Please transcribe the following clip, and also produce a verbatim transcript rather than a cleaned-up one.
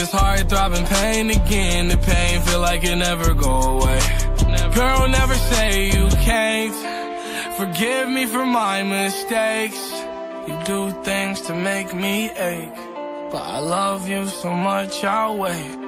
this heart throbbing pain again. The pain feel like it never go away. Girl, never say you can't. Forgive me for my mistakes. You do things to make me ache, but I love you so much I'll wait.